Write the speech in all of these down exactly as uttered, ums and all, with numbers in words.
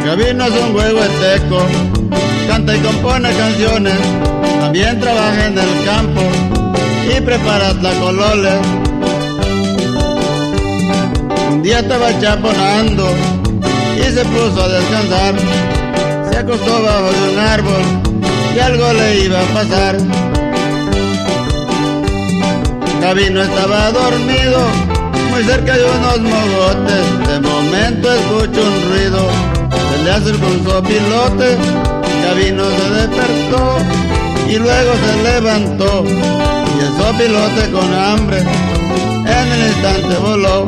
Gabino es un huehueteco, canta y compone canciones, también trabaja en el campo y prepara tlacololes. Un día estaba chaponando y se puso a descansar, se acostó bajo de un árbol y algo le iba a pasar. Gabino estaba dormido muy cerca de unos mogotes, de momento escuchó un ruido, se le acercó un sopilote. Gabino se despertó y luego se levantó, y el sopilote con hambre en el instante voló.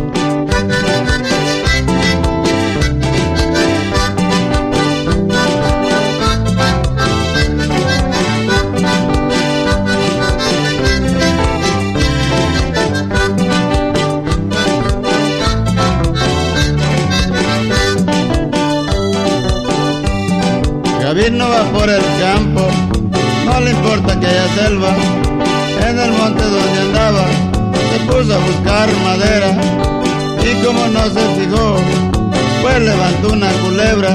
Gabino va por el campo, no le importa que haya selva. En el monte donde andaba se puso a buscar madera, y como no se fijó, pues levantó una culebra.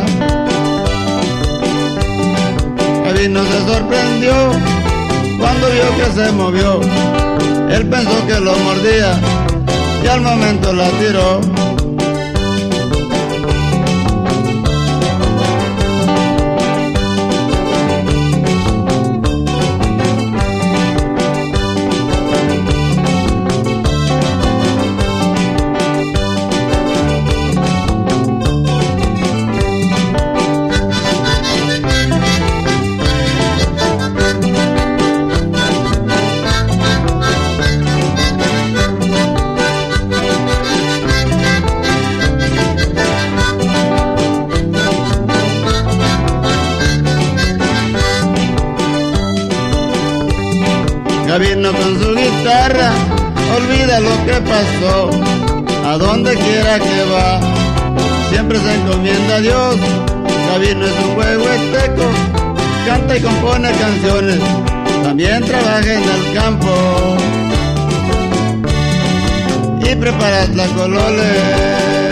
Gabino se sorprendió cuando vio que se movió. Él pensó que lo mordía y al momento la tiró. Gabino con su guitarra olvida lo que pasó, a donde quiera que va siempre se encomienda a Dios. Gabino es un huehueteco, canta y compone canciones, también trabaja en el campo y prepara tlacololes.